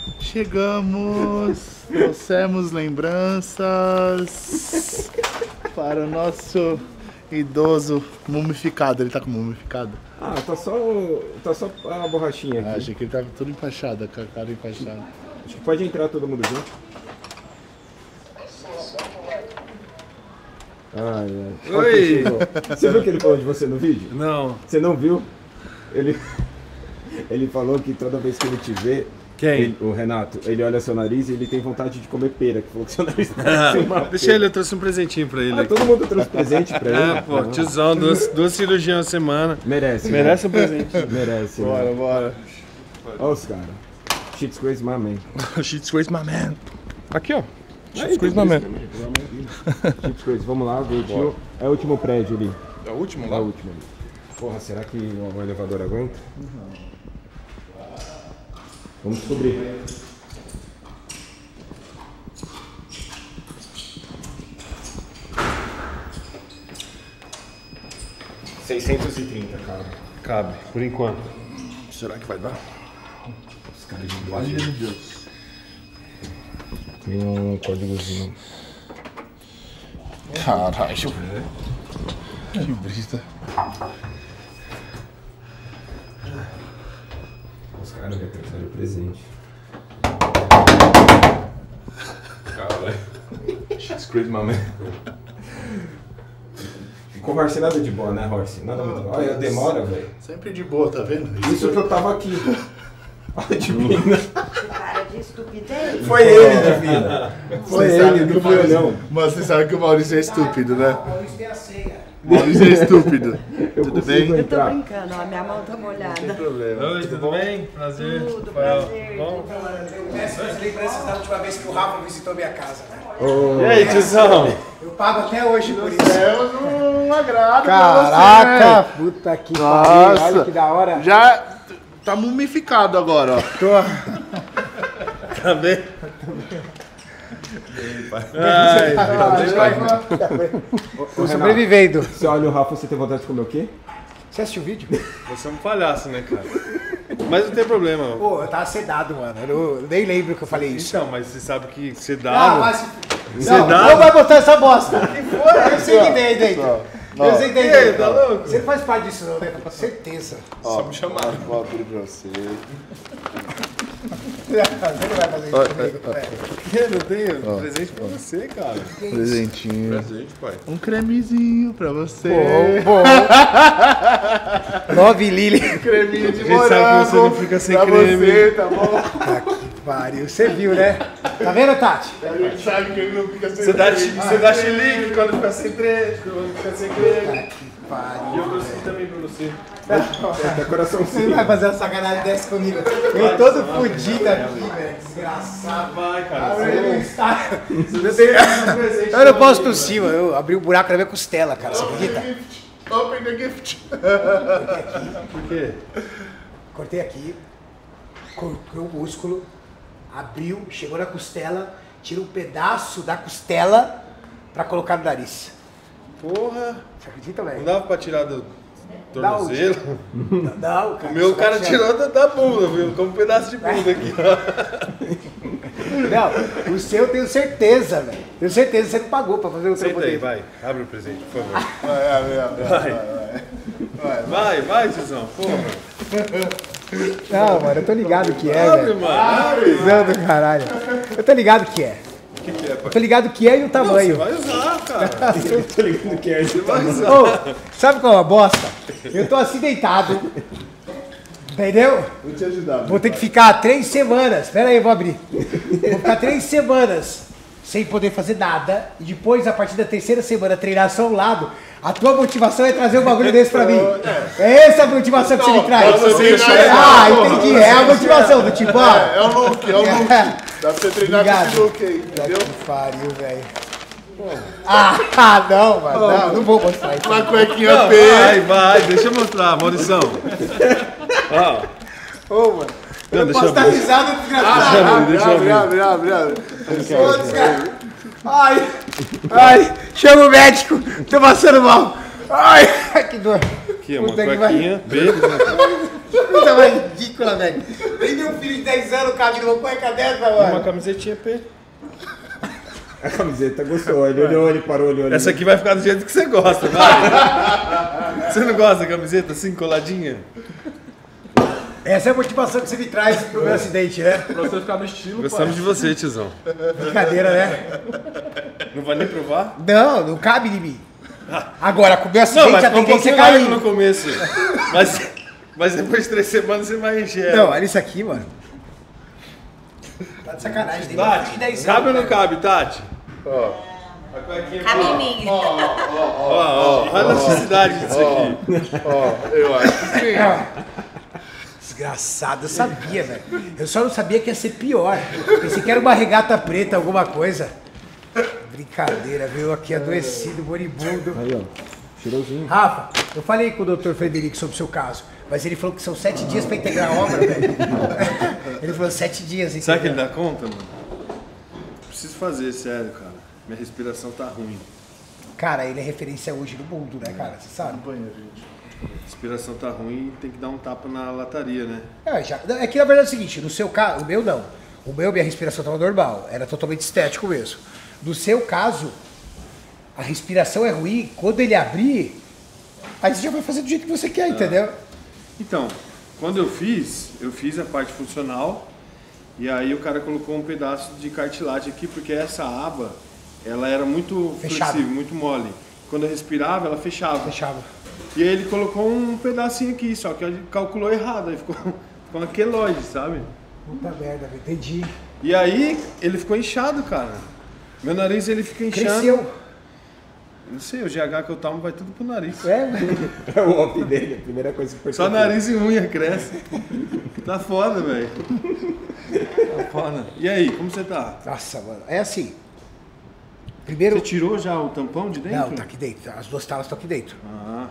Chegamos, trouxemos lembranças para o nosso idoso mumificado. Ele tá com mumificado? Ah, tá só a borrachinha aqui. Achei que ele tava tudo empachado, com a cara empachada. Acho que pode entrar todo mundo junto. Ai, ai. Oi! Você viu o que ele falou de você no vídeo? Não. Você não viu? Ele falou que toda vez que ele te vê, Quem? o Renato, ele olha seu nariz e ele tem vontade de comer pera, que falou que seu nariz tá Deixa ele, eu trouxe um presentinho pra ele. todo mundo trouxe presente pra ele. Pô, tiozão, duas cirurgias na semana. Merece. Merece um presente. Merece. Bora, né? bora. Olha os caras. Shit's crazy, my man. Shit's crazy, my man. Aqui, ó. Shit's crazy, my man. Shit's crazy, vamos lá, Gordinho. É o último prédio ali. É o último É lá? o último ali. Porra, será que o elevador aguenta? Vamos descobrir. $630, cara. Cabe, por enquanto. Será que vai dar? Os caras de baixo. Tem um códigozinho. Caralho. Que brisa. Os caras vão precisar de presente. Caralho. Shit's crazy, my man. Com o Horse nada de boa, né, Horse? Nada muito bom. Olha, demora, velho. Sempre de boa, tá vendo? Isso que eu tava aqui. Olha, Divina. Cara de estupidez. Foi ele, Divina. Foi ele, não foi eu, não. Mas você sabe que o Maurício é estúpido, né? Maurício tem a senha. Maurício é estúpido. Tudo bem? Eu tô entrar. brincando, ó, minha mão tá molhada. Problema. Oi, tudo bem? Prazer. Tudo, Rafael. prazer. Bom? tudo bem. Eu peço as lembranças da última vez que o Rafa visitou minha casa, né? E aí, tiozão? Eu pago até hoje por isso. Temos um agrado Caraca, pra você, né? puta que Nossa. pariu, olha que da hora. Já tá mumificado agora, ó. Tá bem? Tô sobrevivendo. Você olha o Rafa, você tem vontade de comer o quê? Você assistiu o vídeo? Você é um palhaço, né, cara? Mas não tem problema. Pô, eu tava sedado, mano. Eu nem lembro que eu falei isso. Então, mas você sabe que você Ah, dá. mas... Você Não, dá? não vai botar essa bosta. Que foi? Eu sei que tem aí dentro. Eu sei que tem aí Ei, dentro. tá louco? Você não faz parte disso não, né? Com certeza. Só me chamaram. Vou abrir pra você. Você não vai fazer isso comigo, velho. Eu não tenho presente pra você, cara. Presentinho. Presente, pai. Um cremezinho pra você. Bom. Love Lily. Creminho de A gente sabe que você não fica sem pra creme. Você, tá bom? Tá que pariu. Você viu, né? Tá vendo, Tati? A gente sabe que ele não fica sem Você dá, creme. você dá chilique quando fica sem creme. Quando fica sem creme. Pariu. E eu trouxe também pra você. É coraçãozinho. Você não vai fazer uma sacanagem dessa comigo. Eu todo fudido aqui, velho. Desgraçado. Vai, cara. Eu não posso tossir, mano. Eu abri um buraco na minha costela, cara. Você acredita? Open the gift. Por quê? Cortei aqui. Cortei o músculo. Abriu, chegou na costela. Tira um pedaço da costela pra colocar no nariz. Porra. Você acredita, Não velho? dava pra tirar do tornozelo? Não, cara. O meu cara tirou da bunda, viu? Como um pedaço de bunda aqui, ó. Não, o seu eu tenho certeza, velho. Tenho certeza que você não pagou pra fazer o trampo Senta aí, dele. vai. Abre o presente, por favor. Vai. Vai, tiozão. Porra. Não, mano, eu tô ligado que é, Abre, velho. mano. Não, do caralho. Eu tô ligado que é. O que é, pai? Eu tô ligado que é e o Você tamanho. vai usar, cara. Eu tô ligando que é isso. Você vai usar. Ô, sabe qual é a bosta? Eu tô assim deitado. Entendeu? Vou te ajudar. Vou ter que ficar 3 semanas. Pera aí, eu vou abrir. Vou ficar 3 semanas sem poder fazer nada. E depois, a partir da 3ª semana, treinar só um lado. A tua motivação é trazer um bagulho desse pra mim. É essa a motivação que você me traz. Ah, entendi. É a motivação do tipo, ah. É o look, é o look. Dá pra você treinar com esse look aí, entendeu? Que pariu, velho. Ah, não, mano. Não vou mostrar isso. Uma cuequinha Não, P. vai, deixa eu mostrar, Maurição. Ó, Ô, mano. não, Eu deixa posso eu dar ver. risada desgraçado. Abre. Ô, desgraçado. Ai, chama o médico. Tô passando mal. Ai, que dor. Aqui, uma Puta que cuequinha, B. Coisa mais ridícula, velho. Nem meu filho de 10 anos cabe numa cueca dessa, Uma mano. camisetinha P. A camiseta gostou, ele olhou, ele parou, ele olhou. Essa aqui vai ficar do jeito que você gosta, vai. Você não gosta da camiseta assim, coladinha? Essa é a motivação que você me traz pro meu acidente, né? Pra você ficar no estilo, Gostamos de você, tiozão. Brincadeira, né? Não vai nem provar? Não, não cabe em mim. Agora, com o meu Não, acidente, mas a ficou um tendência é pouquinho largo cair. no começo. Mas depois de 3 semanas você vai encher. Não, olha isso aqui, mano. Tá de sacanagem, tem mais de 10 Tati, cabe ou anos, não cabe, Tati? A cuequinha Cabe em mim. Olha a necessidade disso aqui. Eu acho que sim. Desgraçado, eu sabia, velho. Eu só não sabia que ia ser pior. Pensei que era uma regata preta, alguma coisa. Brincadeira, veio aqui adoecido, moribundo. Aí, ó, cheirosinho. Rafa, eu falei com o Dr. Frederico sobre o seu caso, mas ele falou que são 7 dias pra integrar a obra, velho. Ele falou 7 dias. Será que ele entendeu? dá conta, mano? Preciso fazer, sério, cara. Minha respiração tá ruim. Cara, ele é referência hoje no mundo, né, cara? Você sabe? A respiração tá ruim e tem que dar um tapa na lataria, né? É que na verdade é o seguinte, no seu caso, o meu não. O meu, minha respiração estava normal, era totalmente estético mesmo. No seu caso, a respiração é ruim, quando ele abrir, aí você já vai fazer do jeito que você quer, entendeu? Então, quando eu fiz a parte funcional e aí o cara colocou um pedaço de cartilagem aqui, porque essa aba, ela era muito Fechada. flexível, muito mole. Quando eu respirava, ela fechava. Fechava. E aí ele colocou um pedacinho aqui, só que ele calculou errado, aí ficou uma queloide, sabe? Puta merda, velho, entendi. E aí ele ficou inchado, cara. Meu nariz ele fica inchando. Cresceu. Não sei, o GH que eu tomo vai tudo pro nariz. É, velho. É o off dele, a primeira coisa que Só nariz e unha cresce. Tá foda, velho. Tá foda. E aí, como você tá? Nossa, mano, é assim. Primeiro... Você tirou já o tampão de dentro? Não, tá aqui dentro, as 2 talas estão aqui dentro. Ah,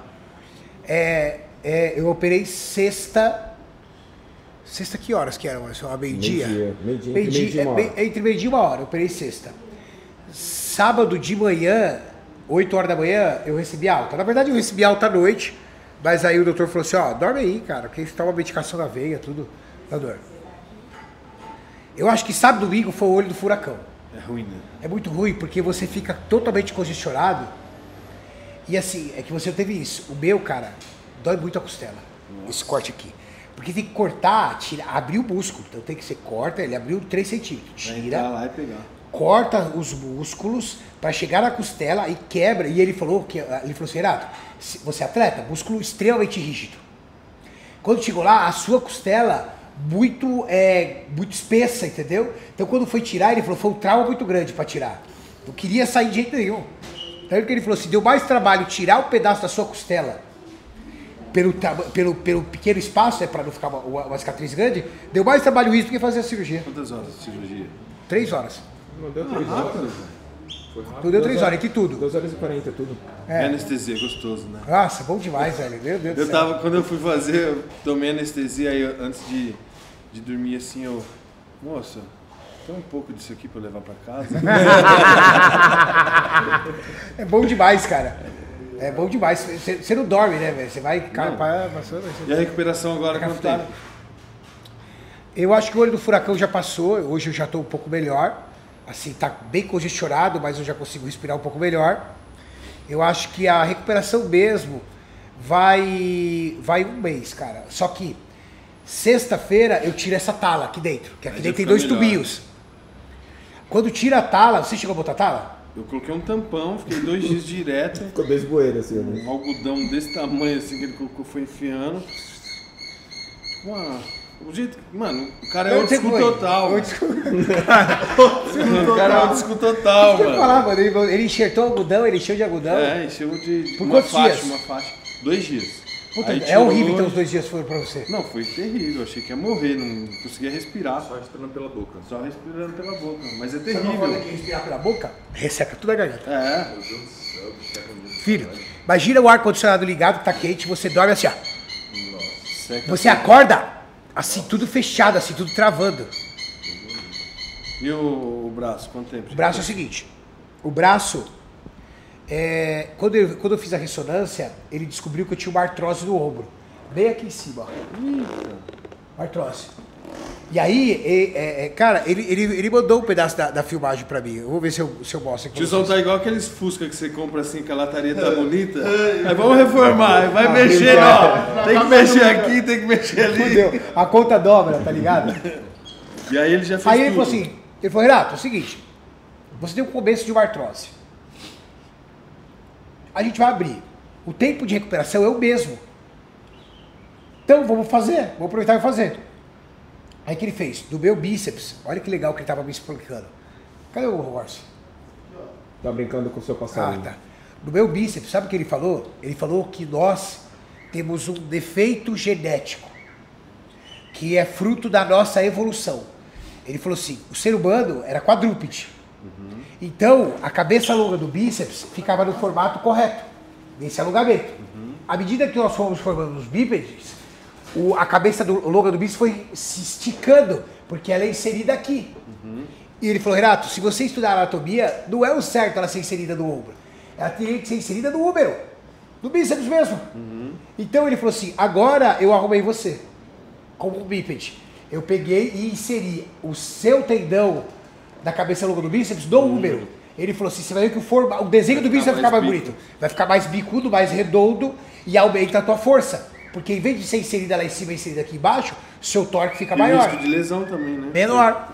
Eu operei sexta... Sexta que horas que era, Marcelo? A meio-dia? Meio-dia, Entre meio-dia e 1 hora, eu operei sexta. Sábado de manhã, 8 horas da manhã, eu recebi alta. Na verdade, eu recebi alta à noite, mas aí o doutor falou assim, ó, dorme aí, cara, que você toma medicação na veia, tudo, na dor. Eu acho que sábado e domingo foi o olho do furacão. é ruim, né? É muito ruim, porque você fica totalmente congestionado. E assim, é que você não teve isso. O meu, cara, dói muito a costela. Esse corte aqui. Porque tem que cortar, abrir o músculo. Então tem que ser corta, ele abriu 3 centímetros. Vai Tira, entrar lá e pegar. corta os músculos para chegar na costela e quebra. E ele falou assim, Renato, você é atleta, músculo extremamente rígido. Quando chegou lá, a sua costela muito espessa, entendeu? Então quando foi tirar, ele falou, foi um trauma muito grande para tirar. Não queria sair de jeito nenhum. Então ele falou assim, deu mais trabalho tirar o pedaço da sua costela pelo pequeno espaço, para não ficar uma cicatriz grande, deu mais trabalho isso do que fazer a cirurgia. Quantas horas de cirurgia? 3 horas. Não deu 3 horas. Rápido. Não deu 3 horas, entre tudo. 2 horas e 40, tudo. É. Anestesia, gostoso, né? Nossa, bom demais, velho. Meu Deus do céu. Quando eu fui fazer, eu tomei anestesia aí antes de dormir assim, moça, tem um pouco disso aqui pra eu levar pra casa? É bom demais, cara. É bom demais. Você não dorme, né, velho? Você vai, cara, E a recuperação agora, quanto tempo? Eu acho que o olho do furacão já passou. Hoje eu já tô um pouco melhor. Assim, tá bem congestionado, mas eu já consigo respirar um pouco melhor. Eu acho que a recuperação mesmo vai 1 mês, cara. Só que sexta-feira eu tiro essa tala aqui dentro, que aqui Aí dentro já tem 2 fica melhor. tubinhos. Quando tira a tala, você chegou a botar tala? Eu coloquei um tampão, fiquei 2 dias direto, Ficou 2 bueiros assim, né? um algodão desse tamanho assim que ele colocou, foi enfiando. O jeito que, mano, o cara é old school total. O cara é old school total, Deixa eu mano. falar, mano, ele enxertou algodão, ele encheu de algodão. É, encheu de Por uma quantos faixa, dias? uma faixa. 2 dias. Puta, Aí é tirou- horrível então os 2 dias foram pra você. Não, foi terrível, eu achei que ia morrer, não conseguia respirar. Só respirando pela boca. Só respirando pela boca, mas é Você não pode terrível. aqui respirar pela boca, resseca tudo a garganta. É, Filho, imagina o ar-condicionado ligado, que tá quente, você dorme assim, ó. seca. Você acorda, assim, tudo fechado, assim, tudo travando. E o braço, quanto tempo? O braço é o seguinte, o braço, quando eu fiz a ressonância, ele descobriu que eu tinha uma artrose no ombro. Bem aqui em cima, ó. Artrose. E aí, cara, ele mandou um pedaço da filmagem pra mim. Eu vou ver se eu mostro aqui. Tiozão tá igual aqueles Fusca que você compra assim, que a lataria tá bonita. Aí vamos reformar, vai mexer, ó. Tem que mexer aqui, tem que mexer ali. Fudeu. A conta dobra, tá ligado? E aí ele já fez Aí ele tudo. falou assim, Renato, é o seguinte, você tem o começo de uma artrose. A gente vai abrir. O tempo de recuperação é o mesmo. Então vamos aproveitar e fazer. Aí o que ele fez? Do meu bíceps, olha que legal que ele tava me explicando. Cadê o Horse? Tá brincando com o seu passarinho. Ah, tá. Do meu bíceps, sabe o que ele falou? Ele falou que nós temos um defeito genético, que é fruto da nossa evolução. Ele falou assim, o ser humano era quadrúpede. Então, a cabeça longa do bíceps ficava no formato correto, nesse alongamento. À medida que nós fomos formando os bípedes, a cabeça longa do bíceps foi se esticando, porque ela é inserida aqui. E ele falou, Renato, se você estudar anatomia, não é o certo ela ser inserida no ombro. Ela teria que ser inserida no úmero, no bíceps mesmo. Então ele falou assim, agora eu arrumei você, como um bípede. Eu peguei e inseri o seu tendão da cabeça longa do bíceps no úmero. Ele falou assim, você vai ver que o desenho do bíceps vai ficar mais bonito. Vai ficar mais bicudo, mais redondo e aumenta a tua força. Porque em vez de ser inserida lá em cima e inserida aqui embaixo, seu torque fica maior. Risco de lesão também, né? Menor.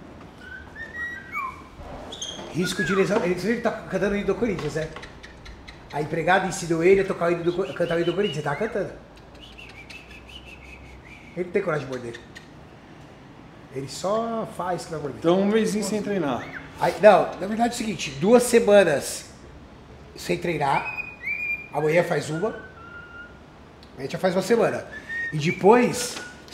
Risco de lesão. Ele tá cantando o hino do Corinthians, né? A empregada ensinou ele a cantar o hino do Corinthians. Ele tava cantando. Ele não tem coragem de morder. Ele só faz que vai morder. Então um mêsinho sem treinar. Aí, não, na verdade é o seguinte, 2 semanas sem treinar, amanhã faz uma, a gente já faz uma semana. E depois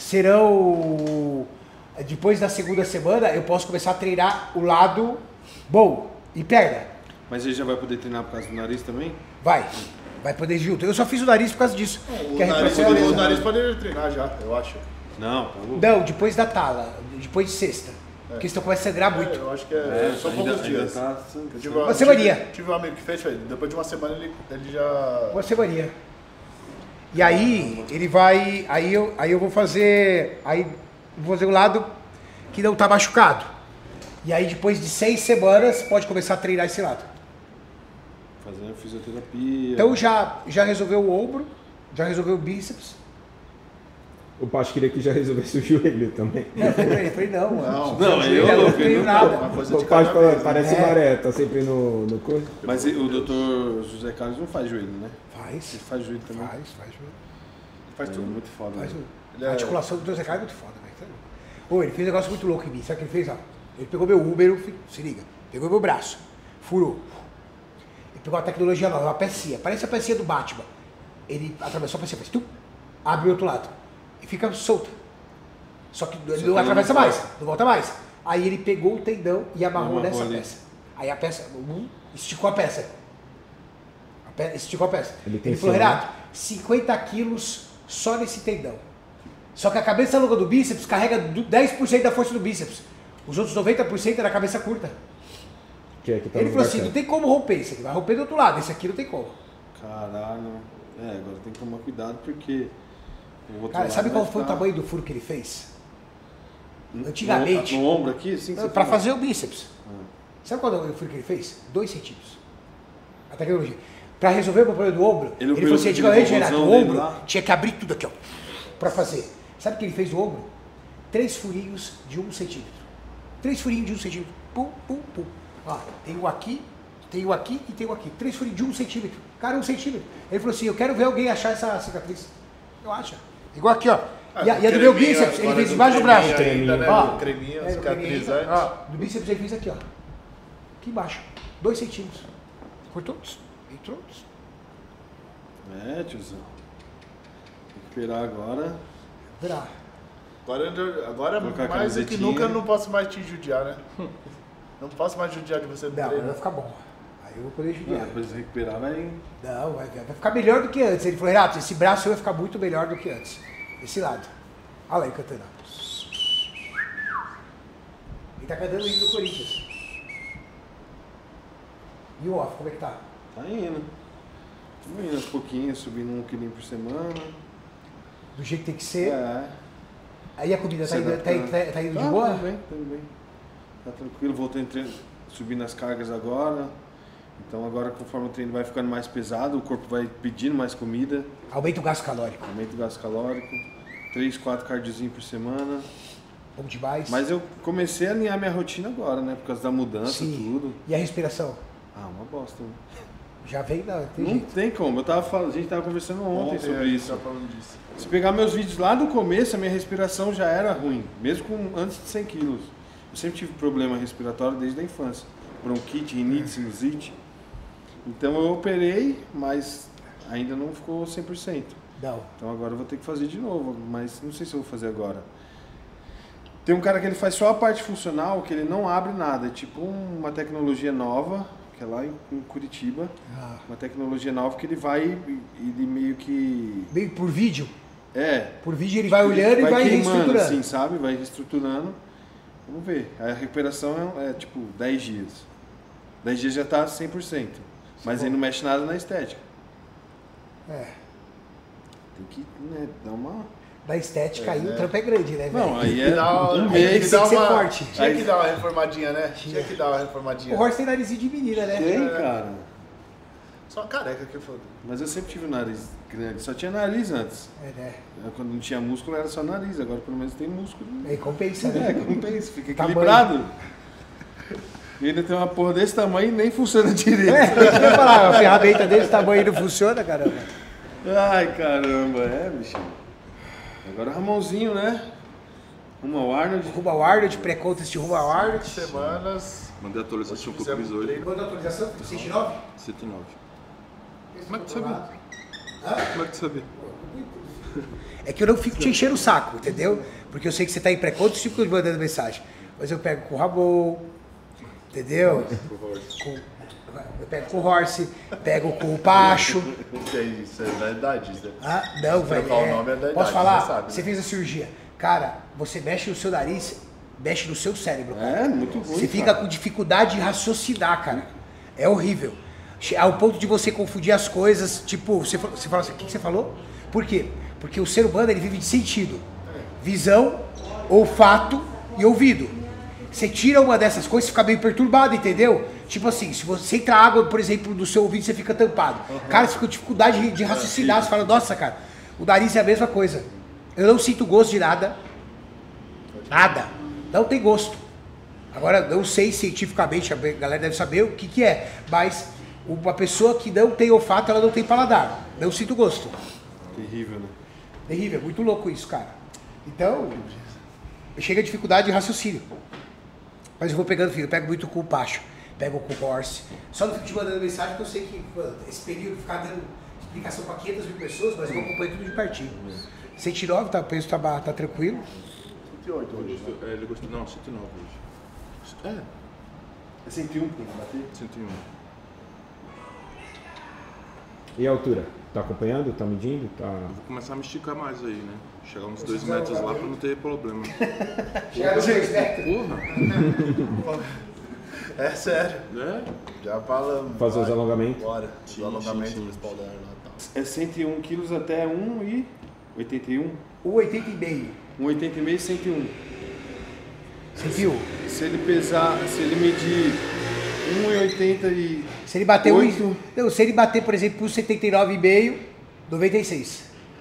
depois da segunda semana eu posso começar a treinar o lado bom e perna. Mas ele já vai poder treinar por causa do nariz também? Vai poder junto. Eu só fiz o nariz por causa disso. O que a recuperação o nariz pode treinar já, eu acho. Não, tá louco. Não, depois da tala, depois de sexta. Porque senão começa a sangrar muito. Eu acho que é só poucos dias. Tá Eu tive Uma semaninha. Tive um amigo que fez, depois de uma semana ele já... Uma semaninha. E aí, ele vai. Aí eu vou fazer. Aí vou fazer o lado que não tá machucado. E aí, depois de 6 semanas, pode começar a treinar esse lado. Fazendo fisioterapia. Então já resolveu o ombro, já resolveu o bíceps. O Pacho queria que já resolvesse o joelho também. Eu falei, não, Não, eu não treino nada. Uma coisa O de Pacho cada vez. parece Maré, tá sempre no coisa. Mas o doutor José Carlos não faz joelho, né? Faz. Ele faz joelho também. Faz. Faz É tudo. muito foda. Faz Né? A articulação do Zé Carlos é muito foda, velho. Ô, ele fez um negócio muito louco em mim. Sabe o que ele fez? Ó? Ele pegou meu úmero, se liga, pegou meu braço, furou. Ele pegou uma tecnologia nova, uma pecinha, parece a pecinha do Batman. Ele atravessou a pecinha, fez abre o outro lado e fica solta. Só que ele não atravessa mais, não volta mais. Aí ele pegou o tendão e amarrou nessa ali. peça. Aí a peça, esticou a peça. Esticou a peça. Ele Ele falou, tensionou. Renato, 50 quilos só nesse tendão. Só que a cabeça longa do bíceps carrega 10% da força do bíceps. Os outros 90% é da cabeça curta. Que é que tá Ele no falou lugar assim, não certo. tem como romper isso aqui, vai romper do outro lado, esse aqui não tem como. Caralho. É, agora tem que tomar cuidado porque. o outro Cara, lado sabe vai qual foi o ficar- tamanho do furo que ele fez? Antigamente. No ombro aqui? Assim que você Para fala? fazer o bíceps. Sabe qual foi o furo que ele fez? 2 centímetros. A tecnologia. Para resolver o problema do ombro, Ele ele falou assim, operou antigamente, aquele Renato, o robôzão ombro dele lá? tinha que abrir tudo aqui, ó. Para fazer. Sabe o que ele fez no ombro? 3 furinhos de 1 centímetro. 3 furinhos de 1 centímetro. Pum, pum, pum. Ó, tem um aqui e tem um aqui. 3 furinhos de 1 centímetro. Cara, 1 centímetro. Ele falou assim, eu quero ver alguém achar essa cicatriz. Eu acho. Igual aqui, ó. E a do meu bíceps, ele fez embaixo do braço. Ainda, né? Ó, Creminho, é, cicatrizante. ó, do bíceps ele fez aqui, ó. Aqui embaixo. 2 centímetros. Cortou? Entrou? É, tiozão. Tem que esperar agora. Verá. Agora Colocar a mais do que camisetinha. nunca eu não posso mais te judiar, né? Não posso mais judiar de você no Não, vai treino. ficar bom. Aí eu vou poder judiar. Depois de recuperar vai. Não, vai ficar melhor do que antes. Ele falou, Renato, esse braço vai ficar muito melhor do que antes. Esse lado. Olha lá ele cantando. Ele tá cantando o hino do Corinthians. E o off, como é que tá? Tá indo. Estamos indo aos pouquinhos, subindo 1 kg por semana. do jeito que tem que ser. É. Aí a comida tá Se indo, adaptando. tá indo de boa? Tudo bem, tudo bem. Tá tranquilo, voltei subindo as cargas agora. Então agora conforme o treino vai ficando mais pesado, o corpo vai pedindo mais comida. Aumenta o gasto calórico. Aumento o gasto calórico. 3, 4 cardiozinhos por semana. Bom demais. Mas eu comecei a alinhar minha rotina agora, né? Por causa da mudança e Sim. tudo. E a respiração? Ah, uma bosta. Né? Já vem, não, tem Não jeito. tem como. A gente tava conversando ontem sobre a gente isso. tava falando disso. Se pegar meus vídeos lá do começo, a minha respiração já era ruim. Mesmo antes de 100 quilos. Eu sempre tive problema respiratório desde a infância. Bronquite, rinite, sinusite. Então eu operei, mas ainda não ficou 100%. Não. Então agora eu vou ter que fazer de novo, mas não sei se eu vou fazer agora. Tem um cara que ele faz só a parte funcional, que ele não abre nada. É tipo uma tecnologia nova, que é lá em Curitiba. Ah. Uma tecnologia nova que ele vai, ele meio que... Meio por vídeo? É. Por vídeo ele vai olhando e vai queimando, reestruturando. assim, sabe? Vai reestruturando. Vamos ver. A recuperação é tipo 10 dias. 10 dias já tá 100%. Mas aí não mexe nada na estética. É. Tem que, né, dar uma... Da estética aí o trampo é grande, né, velho? Não, aí é Dá um uma- mês. tem que ser forte. Tinha que dar uma reformadinha, né? Tinha que dar uma reformadinha. O Horst tem narizinho de menina, né? Tem, cara. Só uma careca que eu falei. Mas eu sempre tive o nariz grande. Só tinha nariz antes. É, né? Quando não tinha músculo era só nariz. Agora pelo menos tem músculo. Aí compensa, É, né? compensa. Fica Tamanho. equilibrado. E ainda tem uma porra desse tamanho e nem funciona direito. É, eu ia falar, a ferramenta desse tamanho não funciona, caramba. Ai, caramba. É, bicho. Agora Ramonzinho, né? Rumo ao Arnold. Rumo ao Arnold, pré-contest de rumo ao Arnold. Semanas. Mandei a atualização pro Fizemos Cris hoje. treino. Quanto a atualização? 109? 109. Como é que tu sabia? Como é que tu sabia? É que eu não fico te enchendo o saco, entendeu? Porque eu sei que você tá em pré-contest e fico mandando mensagem. Mas eu pego com o Ramon, entendeu? Eu pego com o Horse, pego com o Pacho. Isso é da idade, né? Ah, não, velho. trocar o nome é da idade, Posso falar? você sabe, Você né? fez a cirurgia. Cara, você mexe no seu nariz, mexe no seu cérebro, cara. É, muito ruim. Você fica cara. com dificuldade de raciocinar, cara. É horrível. Ao ponto de você confundir as coisas, tipo, você fala assim, o que você falou? Por quê? Porque o ser humano, ele vive de sentido. Visão, olfato e ouvido. Você tira uma dessas coisas, você fica meio perturbado, entendeu? Tipo assim, se você entra água, por exemplo, no seu ouvido, você fica tampado. Cara, você fica com dificuldade de raciocinar, você fala, nossa, cara, o nariz é a mesma coisa. Eu não sinto gosto de nada. Nada. Não tem gosto. Agora, não sei cientificamente, a galera deve saber o que é, mas uma pessoa que não tem olfato, ela não tem paladar. Não sinto gosto. Terrível, né? Terrível, é muito louco isso, cara. Então, chega a dificuldade de raciocínio. Mas eu vou pegando, filho, eu pego muito com o Pacho, pego com o Horse. Só não fico te mandando mensagem porque eu sei que mano, esse período ficar dando explicação para 500 mil pessoas, mas eu acompanho tudo de pertinho. 109, tá, o peso tá tranquilo. 108 hoje. Ele gostou. Não, 109 hoje. É, É 101 que tem que bater? 101. E a altura? Tá acompanhando? Tá medindo? Tá... Vou começar a me esticar mais aí, né? Chegar uns 2 metros lá pra não ter problema. Chegaram os 2 metros. Porra! É sério. É? Já falamos. Fazer os vai, alongamentos? Bora. Sim, Os alongamentos sim, sim. do espaldar lá e tal. É 101 quilos até 1,81. 1,80,5. 1,80,5 e 101. Você viu? Se ele pesar, se ele medir 1,80 e... Se ele bater Oito. Não, se ele bater, por exemplo, 1,79,5, 96.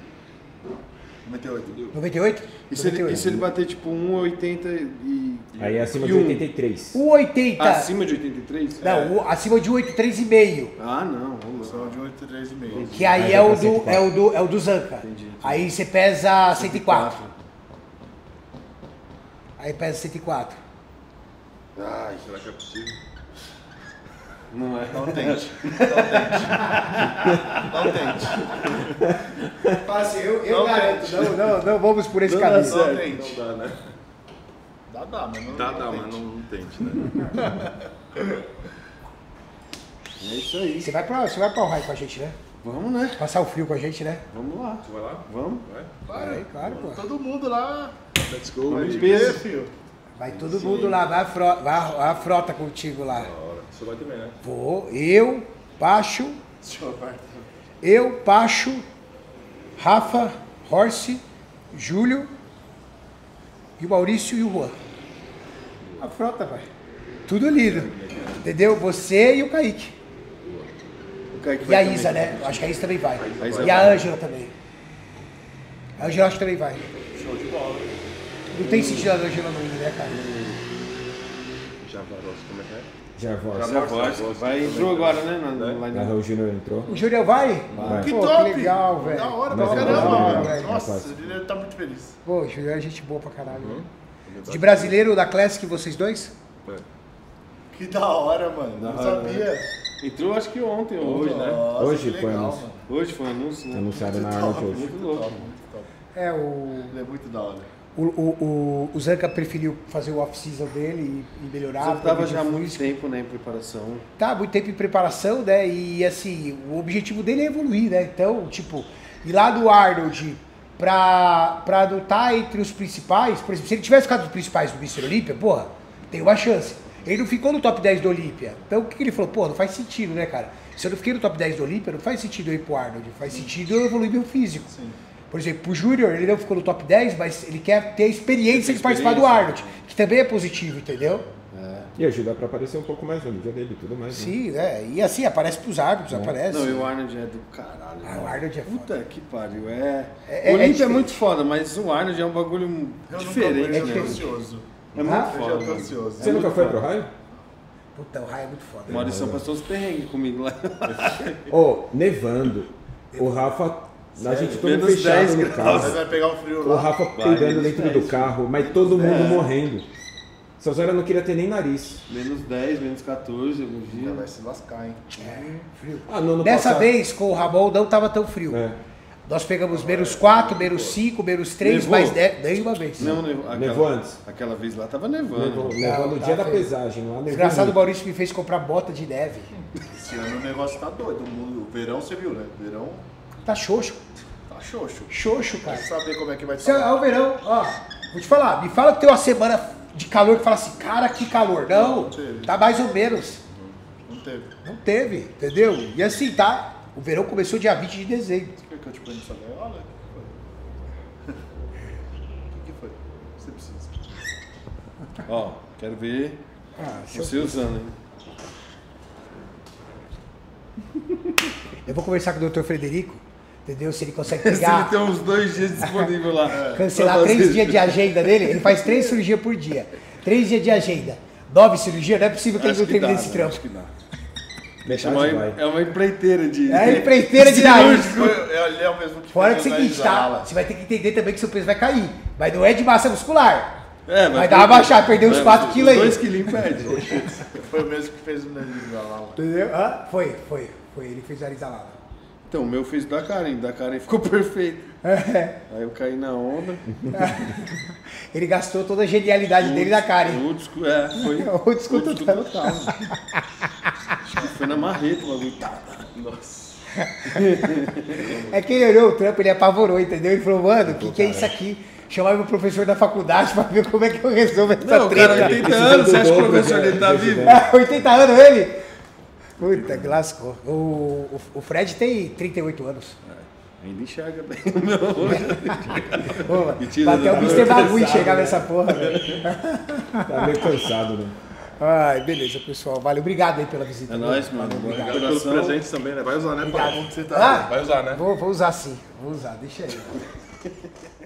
98. 98? E se, ele, 98. e se ele bater tipo 1,80 e... Aí é acima de e um? 83. 1,80. Acima de 83? Não, acima de 1,83,5. Ah, não. Vamos lá. São de 8,3,5. Que aí Aí é vai o pra do, 104. é o do Zanca. Entendi. Aí você pesa 104. Aí pesa 104. Ai, Será que é possível? não é. Não tente. Não tente. Fala assim, eu Não garanto. tente. Não vamos por esse Não dá caminho. certo. Não tente. Não dá, né? Dá, mas não Dá, não mas tente. não tente, né? É isso aí. Você vai pra o raio com a gente, né? Vamos, né? Passar o frio com a gente, né? Vamos lá. Tu vai lá? Vamos. Vai? Vai, claro, pô. Todo mundo lá. Let's go, Vai baby. de peso. filho. Vai todo mundo lá, vai a frota contigo lá. Da hora. Você vai também, né? Vou, eu, Pacho, Deixa eu ver. Pacho, Rafa Horse, Júlio e o Maurício e o Juan. A frota, vai. Tudo lindo. Entendeu? Você e o Kaique. O Kaique E vai a também. Isa, né? Eu acho que a Isa também vai. Isa E a vai. Ângela também. A Ângela acho que também vai. Show de bola. Não tem sentido a Ângela não ir, né, cara? Javaros, como é que é? Jarvós. Já vai, entrou agora, né? O Júnior entrou. O Júlio vai? Vai. Que Pô, top! que legal, velho. Da hora, Mas pra é caramba. brasileiro, velho. Nossa, Rapaz. ele tá muito feliz. Pô, o Júlio é gente boa pra caralho. De brasileiro da Classic, vocês dois? Que da hora, mano. Não sabia. Entrou acho que ontem ou hoje, né? Nossa, Hoje que foi legal, anúncio. mano. Hoje foi um anúncio, né? Anunciado na Arnold hoje. Muito louco. Top, muito top. É, o Ele é muito da hora. O Zanca preferiu fazer o off-season dele e melhorar. Você tava já há progredir muito físico. tempo, né, em preparação. Tá, muito tempo em preparação, né? E assim, o objetivo dele é evoluir, né? Então, tipo, ir lá do Arnold pra não estar entre os principais, por exemplo, se ele tivesse ficado nos principais do Mr. Olímpia, porra, tem uma chance. Ele não ficou no top 10 do Olímpia. Então o que ele falou? Pô, não faz sentido, né, cara? Se eu não fiquei no top 10 do Olímpia, não faz sentido eu ir pro Arnold. Faz sentido eu evoluir meu físico. Sim. Por exemplo, pro Júnior, ele não ficou no top 10, mas ele quer ter a experiência de participar do Arnold, que também é positivo, entendeu? E ajuda pra aparecer um pouco mais no vídeo dele e tudo mais. Né? Sim, né? E assim, aparece pros árbitros, aparece. Não, e o Arnold é do caralho. Ah, o Arnold é foda. Puta que pariu. É O Olímpia é diferente. muito foda, mas o Arnold é um bagulho diferente, Eu né? tô ansioso. É muito Ah? Eu já foda. tô mano. ansioso. Você nunca foi pro raio? Puta, o Raio é muito foda. O Maurição passou uns perrengues comigo lá. Ô, nevando. O Rafa, a gente todo Menos fechado 10 no graus. Você carro. vai pegar um frio O lá. Rafa peidando dentro do carro, mas todo mundo morrendo. Essas horas eu não queria ter nem nariz. Menos 10, menos 14 alguns Já dias. vai se lascar, hein? Frio. Ah, no ano Dessa passado- vez, com o Ramon, não tava tão frio. É. Nós pegamos menos 4, menos 5, menos 3, Nevou? mais 10, nenhuma vez. Não, nevou. Nevou antes? Aquela vez lá tava nevando. Nevou no tá dia da feio. pesagem. Lá nevou Desgraçado, o muito. Maurício me fez comprar bota de neve. Esse ano o negócio tá doido. O verão, você viu, né? O verão Tá xoxo. tá xoxo. Xoxo, cara. Quer saber como é que vai Se é estar? o verão, ó, vou te falar, me fala que tem uma semana de calor que fala assim, cara, que calor. Não, Não teve. tá mais ou menos. Não teve. Não teve, entendeu? E assim, tá? O verão começou dia 20 de dezembro. Quer que eu te ponha nessa gaiola? O que foi? Você precisa. Ó, quero ver você usando, hein? Eu vou conversar com o Dr. Frederico, entendeu? Se ele consegue Se ele pegar, tem uns 2 dias disponíveis lá. cancelar pra 3 fazer. dias de agenda dele. Ele faz 3 cirurgias por dia. 3 dias de agenda. 9 cirurgias, não é possível que ele Acho não que termine dá, esse né? trampo. Acho que dá. Metade vai. É uma empreiteira de. É empreiteira de nariz. Ele é o mesmo que Fora que fez é o o seguinte, nariz da tá? ala. Você vai ter que entender também que seu peso vai cair. Mas não é de massa muscular. É, Vai dar uma baixada, perder uns 4 quilos aí. 2 quilinhos perde. Foi o mesmo que fez o nariz da ala. Entendeu? Ah, foi. Ele que fez o nariz da lava. Então, o meu fez da Karen ficou perfeito. É. Aí eu caí na onda. Ele gastou toda a genialidade dele na Karen. Old school, é, foi. Old school total. Acho que foi na marreta o bagulho. Nossa. É que ele olhou o trampo, ele apavorou, entendeu? Ele falou, mano, o que é isso aqui? Chamar meu professor da faculdade pra ver como é que eu resolvo essa Não, o cara treta. 80 anos, você acha que o professor dele tá vivo? É, 80 anos ele? Puta, que lascou. O Fred tem 38 anos. Ainda enxerga bem o meu olho. Pô, Mentira, até o não. Mr. Bagulho chegar nessa porra, velho. Tá meio cansado, né? Ai, beleza, pessoal. Valeu, obrigado aí pela visita. É viu? nóis, mano. Valeu, Pelos obrigado. presentes também, né? Vai usar, né, pai? Obrigado. Você tá Ah, Vai usar, né? vou usar sim, vou usar, deixa aí.